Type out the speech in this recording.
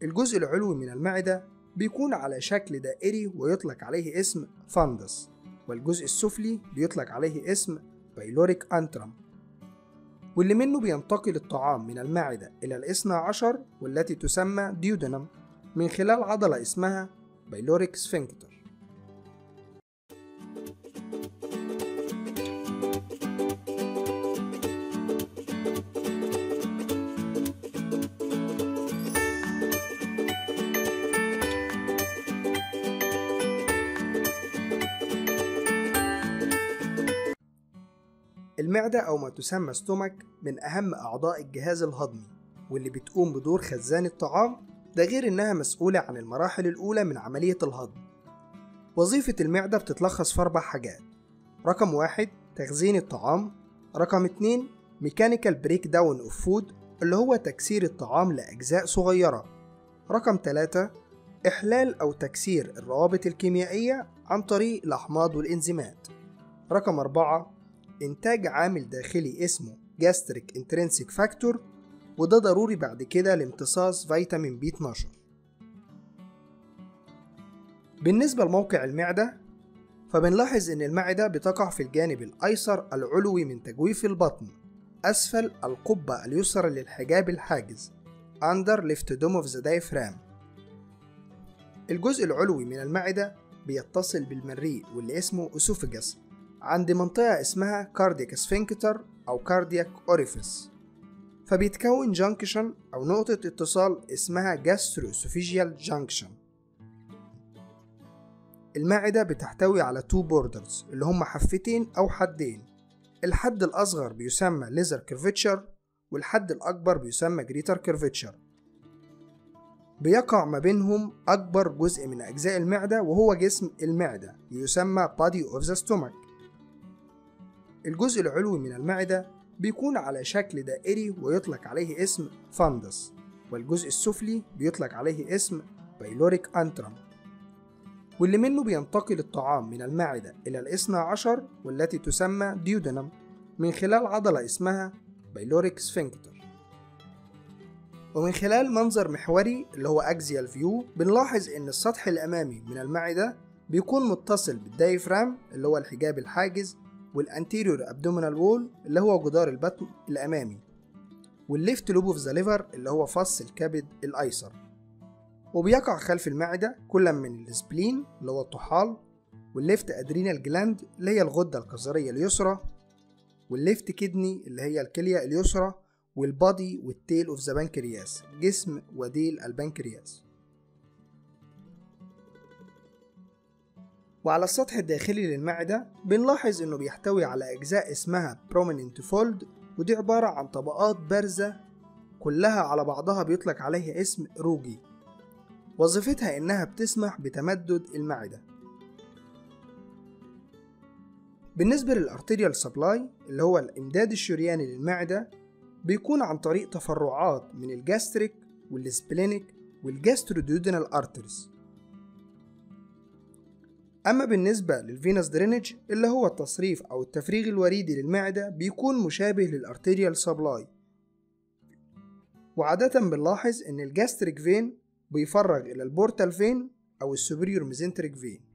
الجزء العلوي من المعدة بيكون على شكل دائري ويطلق عليه اسم فاندس، والجزء السفلي بيطلق عليه اسم بايلوريك أنترم، واللي منه بينتقل الطعام من المعدة إلى الاثنى عشر والتي تسمى ديودنم من خلال عضلة اسمها بايلوريك سفنكتر. المعدة أو ما تسمى ستومك من أهم أعضاء الجهاز الهضمي، واللي بتقوم بدور خزان الطعام، ده غير إنها مسؤولة عن المراحل الأولى من عملية الهضم. وظيفة المعدة بتتلخص في 4 حاجات: رقم 1 تخزين الطعام، رقم 2 ميكانيكال بريك داون اوف فود اللي هو تكسير الطعام لأجزاء صغيرة، رقم 3 إحلال أو تكسير الروابط الكيميائية عن طريق الأحماض والإنزيمات، رقم 4 إنتاج عامل داخلي اسمه Gastric Intrinsic Factor، وده ضروري بعد كده لامتصاص فيتامين B12. بالنسبة لموقع المعدة، فبنلاحظ إن المعدة بتقع في الجانب الأيسر العلوي من تجويف البطن، أسفل القبة اليسرى للحجاب الحاجز Under Left Dome of the Diaphragm. الجزء العلوي من المعدة بيتصل بالمريء واللي اسمه أسوفجس عند منطقة اسمها كاردياك سفنكتر أو كاردياك أوريفيس، فبيتكون جانكشن أو نقطة اتصال اسمها جاستروسوفيجيال جانكشن. المعدة بتحتوي على 2 بوردرز اللي هم حفتين أو حدين، الحد الأصغر بيسمى ليزر كيرفتشر والحد الأكبر بيسمى جريتر كيرفتشر. بيقع ما بينهم أكبر جزء من أجزاء المعدة وهو جسم المعدة يسمى body of the stomach. الجزء العلوي من المعدة بيكون على شكل دائري ويطلق عليه اسم فاندس، والجزء السفلي بيطلق عليه اسم بايلوريك أنترم، واللي منه بينتقل الطعام من المعدة إلى الاثنى عشر والتي تسمى ديودنم من خلال عضلة اسمها بايلوريك سفنكتر. ومن خلال منظر محوري اللي هو أكزيال فيو بنلاحظ إن السطح الأمامي من المعدة بيكون متصل بالدايفرام اللي هو الحجاب الحاجز، والانتيريور ابدومينال وول اللي هو جدار البطن الامامي، والليفت لوب اوف ذا ليفر اللي هو فص الكبد الايسر. وبيقع خلف المعده كل من السبلين اللي هو الطحال، والليفت ادرينال جلاند اللي هي الغده القذريه اليسرى، والليفت كدني اللي هي الكليه اليسرى، والبادي والتيل اوف ذا بنكرياس جسم وديل البنكرياس. وعلى السطح الداخلي للمعدة بنلاحظ إنه بيحتوي على أجزاء اسمها prominent fold، ودي عبارة عن طبقات بارزة كلها على بعضها بيطلق عليها اسم روجي، وظيفتها إنها بتسمح بتمدد المعدة. بالنسبة للأرتيريال سبلاي اللي هو الإمداد الشرياني للمعدة بيكون عن طريق تفرعات من الجاستريك والسبلينيك والجاستروديودينال أرترز. أما بالنسبة للفينوس درينج اللي هو التصريف أو التفريغ الوريدي للمعدة بيكون مشابه للأرتيريال سبلاي، وعادة بنلاحظ إن الجاستريك فين بيفرغ إلى البورتال فين أو السوبريور ميزنتريك فين.